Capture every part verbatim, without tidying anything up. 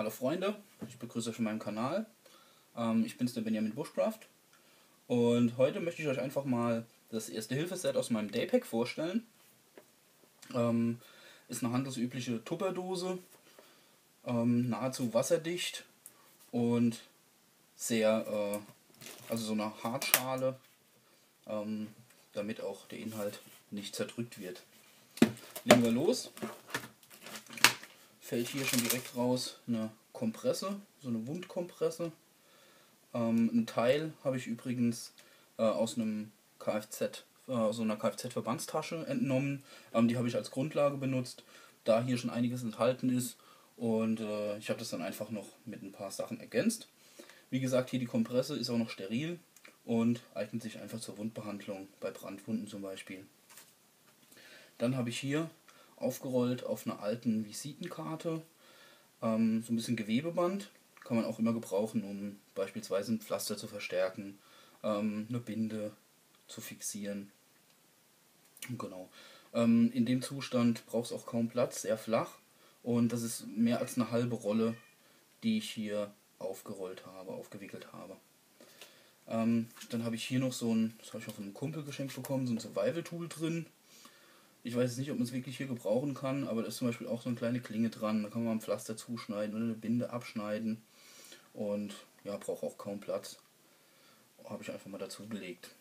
Hallo Freunde, ich begrüße euch auf meinem Kanal. Ähm, ich bin's, der Benjamin Bushcraft, und heute möchte ich euch einfach mal das erste Hilfeset aus meinem Daypack vorstellen. Ähm, ist eine handelsübliche Tupperdose, ähm, nahezu wasserdicht und sehr, äh, also so eine Hartschale, ähm, damit auch der Inhalt nicht zerdrückt wird. Legen wir los. Fällt hier schon direkt raus eine Kompresse, so eine Wundkompresse. Ähm, ein Teil habe ich übrigens äh, aus einem Kfz, äh, so einer Kfz-Verbandstasche entnommen. Ähm, die habe ich als Grundlage benutzt, da hier schon einiges enthalten ist, und äh, ich habe das dann einfach noch mit ein paar Sachen ergänzt. Wie gesagt, hier die Kompresse ist auch noch steril und eignet sich einfach zur Wundbehandlung, bei Brandwunden zum Beispiel. Dann habe ich hier aufgerollt auf einer alten Visitenkarte ähm, so ein bisschen Gewebeband. Kann man auch immer gebrauchen, um beispielsweise ein Pflaster zu verstärken, ähm, eine Binde zu fixieren. Genau. Ähm, in dem Zustand braucht es auch kaum Platz, sehr flach, und das ist mehr als eine halbe Rolle, die ich hier aufgerollt habe, aufgewickelt habe. Ähm, dann habe ich hier noch so ein, das habe ich auch von einem Kumpel geschenkt bekommen, so ein Survival-Tool drin. Ich weiß jetzt nicht, ob man es wirklich hier gebrauchen kann, aber da ist zum Beispiel auch so eine kleine Klinge dran. Da kann man ein Pflaster zuschneiden oder eine Binde abschneiden. Und ja, braucht auch kaum Platz. Habe ich einfach mal dazu gelegt.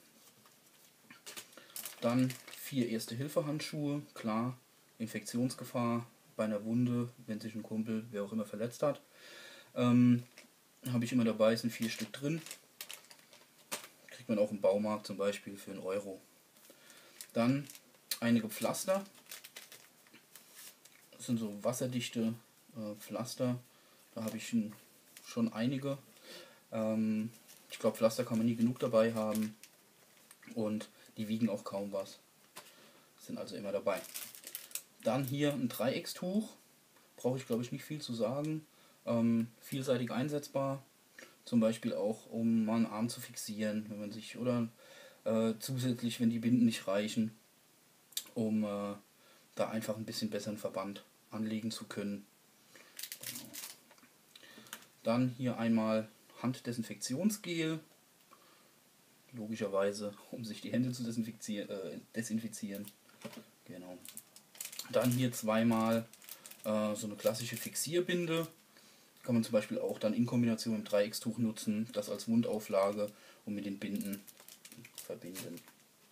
Dann vier Erste-Hilfe-Handschuhe. Klar, Infektionsgefahr bei einer Wunde, wenn sich ein Kumpel, wer auch immer, verletzt hat. Ähm, habe ich immer dabei, sind vier Stück drin. Kriegt man auch im Baumarkt zum Beispiel für einen Euro. Dann einige Pflaster. Das sind so wasserdichte äh, Pflaster. Da habe ich ein, schon einige. Ähm, ich glaube, Pflaster kann man nie genug dabei haben. Und die wiegen auch kaum was. Sind also immer dabei. Dann hier ein Dreieckstuch. Brauche ich, glaube ich, nicht viel zu sagen. Ähm, vielseitig einsetzbar. Zum Beispiel auch, um mal einen Arm zu fixieren, wenn man sich, oder äh, zusätzlich, wenn die Binden nicht reichen, um äh, da einfach ein bisschen besseren Verband anlegen zu können. Genau. Dann hier einmal Handdesinfektionsgel, logischerweise, um sich die Hände zu desinfizieren. Äh, desinfizieren. Genau. Dann hier zweimal äh, so eine klassische Fixierbinde. Kann man zum Beispiel auch dann in Kombination mit dem Dreieckstuch nutzen, das als Wundauflage und mit den Binden verbinden.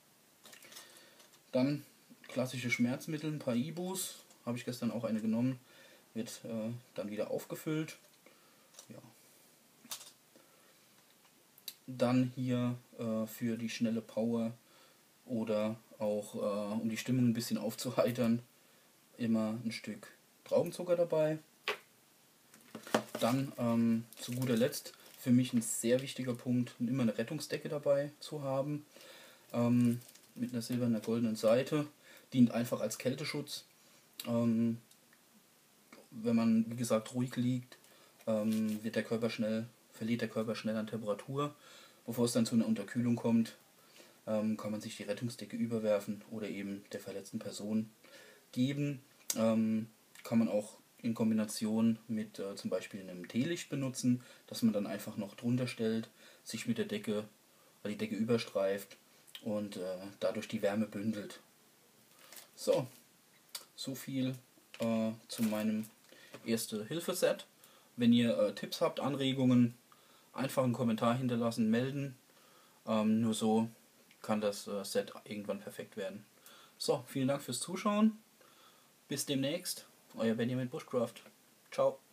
Dann klassische Schmerzmittel, ein paar Ibus, habe ich gestern auch eine genommen, wird äh, dann wieder aufgefüllt. Ja. Dann hier äh, für die schnelle Power oder auch äh, um die Stimmung ein bisschen aufzuheitern, immer ein Stück Traubenzucker dabei. Dann ähm, zu guter Letzt für mich ein sehr wichtiger Punkt, immer eine Rettungsdecke dabei zu haben, ähm, mit einer silbernen, goldenen Seite. Dient einfach als Kälteschutz. Ähm, wenn man, wie gesagt, ruhig liegt, ähm, wird der Körper schnell, verliert der Körper schnell an Temperatur. Bevor es dann zu einer Unterkühlung kommt, ähm, kann man sich die Rettungsdecke überwerfen oder eben der verletzten Person geben. Ähm, kann man auch in Kombination mit äh, zum Beispiel einem Teelicht benutzen, dass man dann einfach noch drunter stellt, sich mit der Decke, die Decke überstreift und äh, dadurch die Wärme bündelt. So, so viel äh, zu meinem Erste-Hilfe-Set. Wenn ihr äh, Tipps habt, Anregungen, einfach einen Kommentar hinterlassen, melden. Ähm, nur so kann das äh, Set irgendwann perfekt werden. So, vielen Dank fürs Zuschauen. Bis demnächst. Euer Benjamin Bushcraft. Ciao.